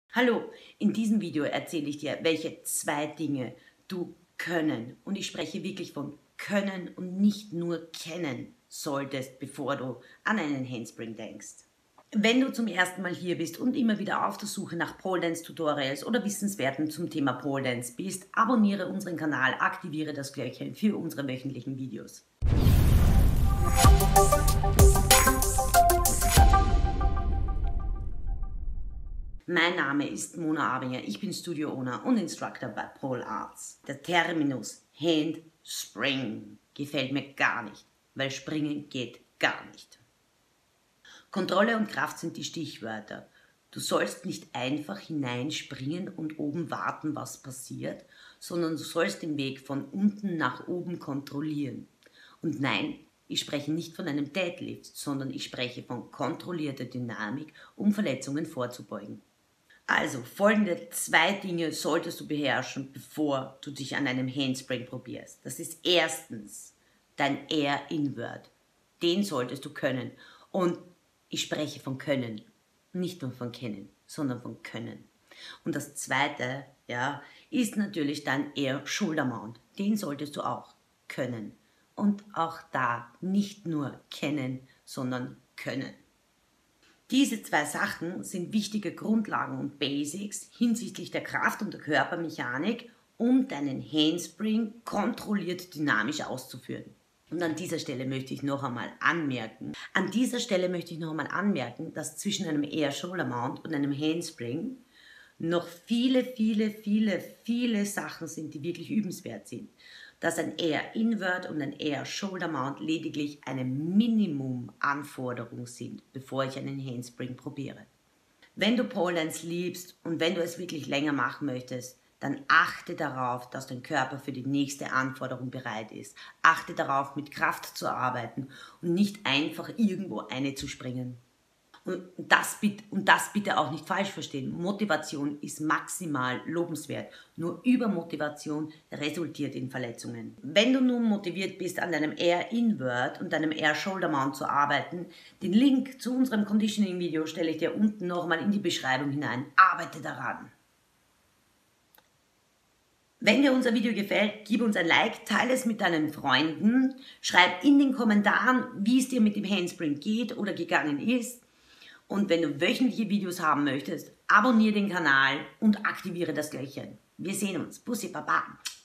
Hallo, in diesem Video erzähle ich dir, welche 2 Dinge du können, und ich spreche wirklich von können und nicht nur kennen solltest, bevor du an einen Handspring denkst. Wenn du zum ersten Mal hier bist und immer wieder auf der Suche nach Pole Dance Tutorials oder Wissenswerten zum Thema Pole Dance bist, abonniere unseren Kanal, aktiviere das Glöckchen für unsere wöchentlichen Videos. Mein Name ist Mona Abinger, ich bin Studio Owner und Instructor bei Pole Arts. Der Terminus Handspring gefällt mir gar nicht, weil Springen geht gar nicht. Kontrolle und Kraft sind die Stichwörter. Du sollst nicht einfach hineinspringen und oben warten, was passiert, sondern du sollst den Weg von unten nach oben kontrollieren. Und nein, ich spreche nicht von einem Deadlift, sondern ich spreche von kontrollierter Dynamik, um Verletzungen vorzubeugen. Also, folgende 2 Dinge solltest du beherrschen, bevor du dich an einem Handspring probierst. Das ist erstens dein Air Invert. Den solltest du können. Und ich spreche von können, nicht nur von kennen, sondern von können. Und das zweite, ist natürlich dein Air Shoulder Mount. Den solltest du auch können. Und auch da nicht nur kennen, sondern können. Diese 2 Sachen sind wichtige Grundlagen und Basics hinsichtlich der Kraft und der Körpermechanik, um deinen Handspring kontrolliert dynamisch auszuführen. Und an dieser Stelle möchte ich noch einmal anmerken, dass zwischen einem Air Shoulder Mount und einem Handspring noch viele Sachen sind, die wirklich übenswert sind. Dass ein Air Invert und ein Air Shoulder Mount lediglich eine Minimumanforderung sind, bevor ich einen Handspring probiere. Wenn du Pole Dance liebst und wenn du es wirklich länger machen möchtest, dann achte darauf, dass dein Körper für die nächste Anforderung bereit ist. Achte darauf, mit Kraft zu arbeiten und nicht einfach irgendwo eine zu springen. Und das bitte auch nicht falsch verstehen. Motivation ist maximal lobenswert. Nur Übermotivation resultiert in Verletzungen. Wenn du nun motiviert bist, an deinem Air Invert und deinem Air Shoulder Mount zu arbeiten, den Link zu unserem Conditioning-Video stelle ich dir unten nochmal in die Beschreibung hinein. Arbeite daran. Wenn dir unser Video gefällt, gib uns ein Like, teile es mit deinen Freunden, schreib in den Kommentaren, wie es dir mit dem Handspring geht oder gegangen ist. Und wenn du wöchentliche Videos haben möchtest, abonniere den Kanal und aktiviere das Glöckchen. Wir sehen uns. Bussi, Baba.